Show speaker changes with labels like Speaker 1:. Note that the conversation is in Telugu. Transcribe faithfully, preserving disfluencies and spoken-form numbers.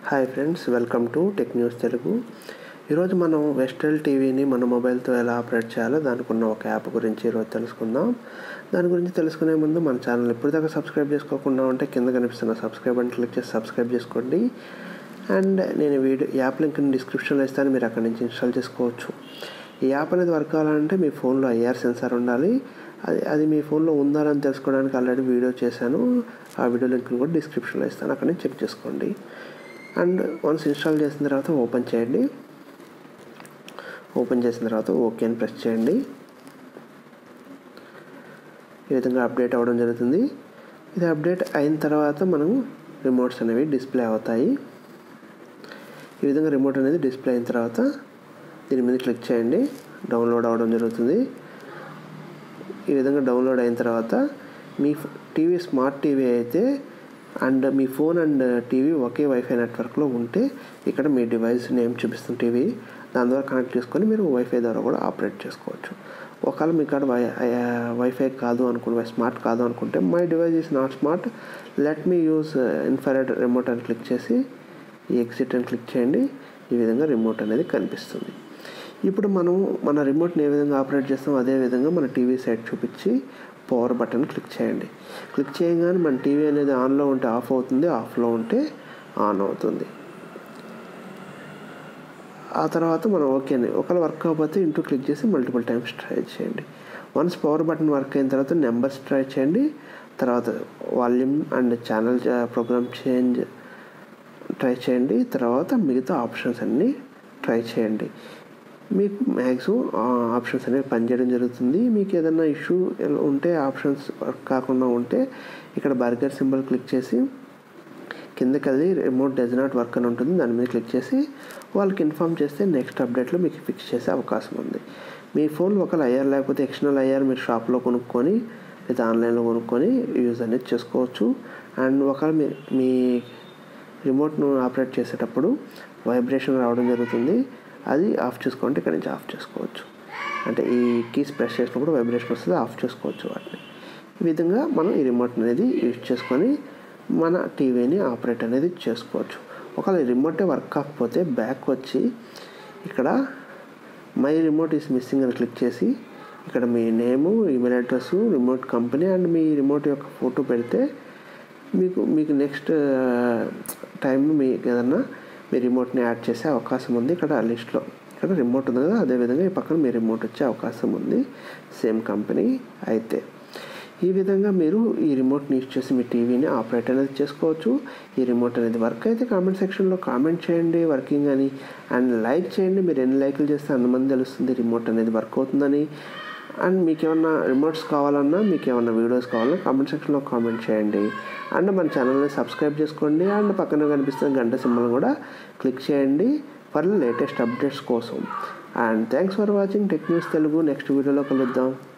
Speaker 1: Hi friends, welcome to tech news Telugu. ఈరోజు మనం వెస్టెల్ టీవీని మన మొబైల్తో ఎలా ఆపరేట్ చేయాలో దానికి ఉన్న ఒక యాప్ గురించి ఈరోజు తెలుసుకుందాం. దాని గురించి తెలుసుకునే ముందు మన ఛానల్ ఇప్పటిదాకా సబ్స్క్రైబ్ చేసుకోకుండా ఉంటే కింద కనిపిస్తున్న సబ్స్క్రైబ్ అని క్లిక్ చేసి సబ్స్క్రైబ్ చేసుకోండి. అండ్ నేను వీడియో యాప్ లింక్ని డిస్క్రిప్షన్లో ఇస్తాను, మీరు అక్కడి నుంచి ఇన్స్టాల్ చేసుకోవచ్చు. ఈ యాప్ అనేది వర్క్ కావాలంటే మీ ఫోన్లో ఐఆర్ సెన్సార్ ఉండాలి. అది అది మీ ఫోన్లో ఉందా అని తెలుసుకోవడానికి ఆల్రెడీ వీడియో చేశాను. ఆ వీడియో లింక్ని కూడా డిస్క్రిప్షన్లో ఇస్తాను, అక్కడి నుంచి చెక్ చేసుకోండి. అండ్ వన్స్ ఇన్స్టాల్ చేసిన తర్వాత ఓపెన్ చేయండి. ఓపెన్ చేసిన తర్వాత ఓకే అని ప్రెస్ చేయండి. ఈ విధంగా అప్డేట్ అవ్వడం జరుగుతుంది. ఇది అప్డేట్ అయిన తర్వాత మనం రిమోట్స్ అనేవి డిస్ప్లే అవుతాయి. ఈ విధంగా రిమోట్ అనేది డిస్ప్లే అయిన తర్వాత దీని మీద క్లిక్ చేయండి. డౌన్లోడ్ అవ్వడం జరుగుతుంది. ఈ విధంగా డౌన్లోడ్ అయిన తర్వాత మీ టీవీ స్మార్ట్ టీవీ అయితే అండ్ మీ ఫోన్ అండ్ టీవీ ఒకే వైఫై నెట్వర్క్లో ఉంటే ఇక్కడ మీ డివైస్ నేమ్ చూపిస్తుంది టీవీ, దాని ద్వారా కనెక్ట్ చేసుకొని మీరు వైఫై ద్వారా కూడా ఆపరేట్ చేసుకోవచ్చు. ఒకవేళ మీ కాడ వై వైఫై కాదు అనుకుంటే, స్మార్ట్ కాదు అనుకుంటే my device is not smart, let me use infrared remote అని క్లిక్ చేసి ఈ ఎగ్జిట్ అని క్లిక్ చేయండి. ఈ విధంగా రిమోట్ అనేది కనిపిస్తుంది. ఇప్పుడు మనం మన రిమోట్ని ఏ విధంగా ఆపరేట్ చేస్తామో అదే విధంగా మన టీవీ సైడ్ చూపించి పవర్ బటన్ క్లిక్ చేయండి. క్లిక్ చేయగానే మన టీవీ అనేది ఆన్లో ఉంటే ఆఫ్ అవుతుంది, ఆఫ్లో ఉంటే ఆన్ అవుతుంది. ఆ తర్వాత మనం ఓకే అని ఒకవేళ వర్క్ కాకపోతే ఇంటూ క్లిక్ చేసి మల్టిపుల్ టైమ్స్ ట్రై చేయండి. వన్స్ పవర్ బటన్ వర్క్ అయిన తర్వాత నెంబర్స్ ట్రై చేయండి. తర్వాత volume and channel program change try చేయండి. తర్వాత మిగతా ఆప్షన్స్ అన్నీ ట్రై చేయండి. మీకు మ్యాక్సిమం ఆప్షన్స్ అనేవి పనిచేయడం జరుగుతుంది. మీకు ఏదైనా ఇష్యూ ఉంటే, ఆప్షన్స్ వర్క్ కాకుండా ఉంటే ఇక్కడ బర్గర్ సింబల్ క్లిక్ చేసి కిందకి వెళ్ళి రిమోట్ డస్ నాట్ వర్క్ అని ఉంటుంది, దాని మీద క్లిక్ చేసి వాళ్ళకి ఇన్ఫామ్ చేస్తే నెక్స్ట్ అప్డేట్లో మీకు ఫిక్స్ చేసే అవకాశం ఉంది. మీ ఫోన్లో ఒకవేళ ఐఆర్ లేకపోతే ఎక్స్టర్నల్ ఐఆర్ మీరు షాప్లో కొనుక్కొని లేదా ఆన్లైన్లో కొనుక్కొని యూజ్ అనేది చేసుకోవచ్చు. అండ్ ఒకవేళ మీ మీ రిమోట్ను ఆపరేట్ చేసేటప్పుడు వైబ్రేషన్ రావడం జరుగుతుంది, అది ఆఫ్ చేసుకోండి. ఇక్కడ నుంచి ఆఫ్ చేసుకోవచ్చు. అంటే ఈ కీస్ ప్రెస్ చేసినప్పుడు వైబ్రేషన్ వస్తుంది, ఆఫ్ చేసుకోవచ్చు వాటిని. ఈ విధంగా మనం ఈ రిమోట్ అనేది యూజ్ చేసుకొని మన టీవీని ఆపరేట్ అనేది చేసుకోవచ్చు. ఒకవేళ ఈ రిమోటే వర్క్ కాకపోతే బ్యాక్ వచ్చి ఇక్కడ మై రిమోట్ ఈస్ మిస్సింగ్ అని క్లిక్ చేసి ఇక్కడ మీ name, email address, remote company and మీ రిమోట్ యొక్క ఫోటో పెడితే మీకు మీకు నెక్స్ట్ టైం మీకు ఏదన్నా మీ రిమోట్ని యాడ్ చేసే అవకాశం ఉంది. ఇక్కడ లిస్ట్లో ఇక్కడ రిమోట్ ఉంది కదా, అదేవిధంగా ఈ పక్కన మీ రిమోట్ వచ్చే అవకాశం ఉంది, సేమ్ కంపెనీ అయితే. ఈ విధంగా మీరు ఈ రిమోట్ని యూజ్ చేసి మీ టీవీని ఆపరేట్ అనేది చేసుకోవచ్చు. ఈ రిమోట్ అనేది వర్క్ అయితే కామెంట్ సెక్షన్లో కామెంట్ చేయండి వర్కింగ్ అని, అండ్ లైక్ చేయండి. మీరు ఎన్ని లైక్లు చేస్తే అంతమంది తెలుస్తుంది రిమోట్ అనేది వర్క్ అవుతుందని. అండ్ మీకు ఏమన్నా రిమోట్స్ కావాలన్నా, మీకు ఏమన్నా వీడియోస్ కావాలన్నా కామెంట్ సెక్షన్లో కామెంట్ చేయండి. అండ్ మన ఛానల్ని సబ్స్క్రైబ్ చేసుకోండి. అండ్ పక్కన కనిపిస్తున్న గంట సింబల్ కూడా క్లిక్ చేయండి ఫర్ లేటెస్ట్ అప్డేట్స్ కోసం. And thanks for watching tech news Telugu. Next వీడియోలో కలుద్దాం.